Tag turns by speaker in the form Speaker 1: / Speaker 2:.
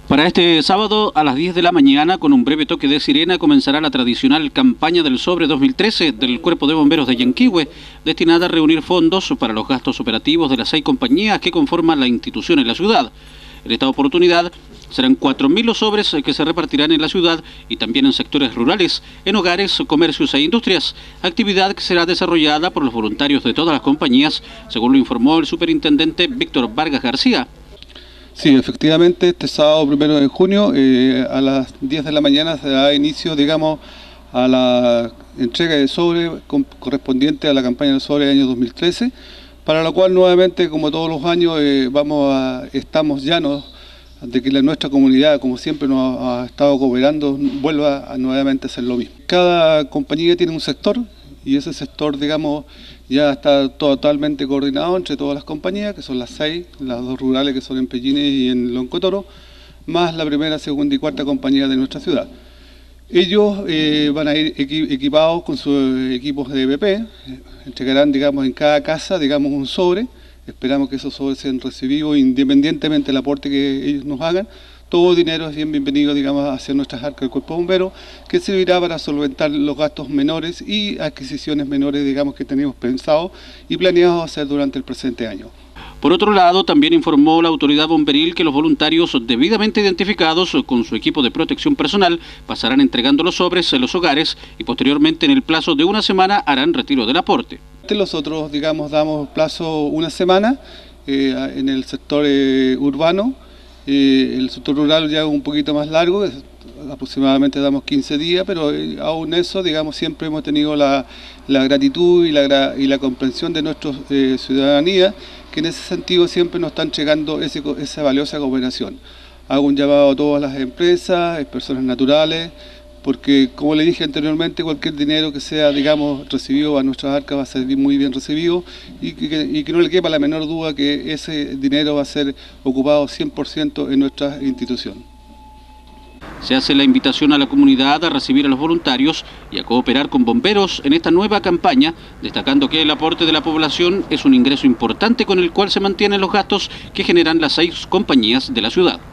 Speaker 1: Para este sábado a las 10 de la mañana, con un breve toque de sirena, comenzará la tradicional campaña del Sobre 2013 del Cuerpo de Bomberos de Yanquihue, destinada a reunir fondos para los gastos operativos de las 6 compañías que conforman la institución en la ciudad. En esta oportunidad serán 4.000 los sobres que se repartirán en la ciudad y también en sectores rurales, en hogares, comercios e industrias, actividad que será desarrollada por los voluntarios de todas las compañías, según lo informó el superintendente Víctor Vargas García.
Speaker 2: Sí, efectivamente, este sábado 1 de junio a las 10 de la mañana se da inicio, digamos, a la entrega de sobre correspondiente a la campaña del sobre del año 2013, para la cual nuevamente, como todos los años, estamos llanos de que nuestra comunidad, como siempre nos ha estado cooperando, vuelva a nuevamente hacer lo mismo. Cada compañía tiene un sector y ese sector, digamos, ya está totalmente coordinado entre todas las compañías, que son las 6, las 2 rurales que son en Pellines y en Loncotoro, más la primera, segunda y cuarta compañía de nuestra ciudad. Ellos van a ir equipados con sus equipos de EPP, entregarán, digamos, en cada casa, digamos, un sobre. Esperamos que esos sobres sean recibidos independientemente del aporte que ellos nos hagan. Todo dinero es bienvenido, digamos, hacia nuestras arcas del Cuerpo de Bomberos, que servirá para solventar los gastos menores y adquisiciones menores, digamos, que tenemos pensado y planeado hacer durante el presente año.
Speaker 1: Por otro lado, también informó la autoridad bomberil que los voluntarios debidamente identificados con su equipo de protección personal pasarán entregando los sobres en los hogares y posteriormente en el plazo de una semana harán retiro del aporte.
Speaker 2: Nosotros, digamos, damos plazo una semana en el sector urbano. El sector rural ya es un poquito más largo, aproximadamente damos 15 días, pero aún eso, digamos, siempre hemos tenido la gratitud y la comprensión de nuestra ciudadanía, que en ese sentido siempre nos están entregando esa valiosa cooperación. Hago un llamado a todas las empresas, personas naturales, porque como le dije anteriormente, cualquier dinero que sea, digamos, recibido a nuestras arcas va a ser muy bien recibido y que no le quepa la menor duda que ese dinero va a ser ocupado 100% en nuestra institución.
Speaker 1: Se hace la invitación a la comunidad a recibir a los voluntarios y a cooperar con bomberos en esta nueva campaña, destacando que el aporte de la población es un ingreso importante con el cual se mantienen los gastos que generan las 6 compañías de la ciudad.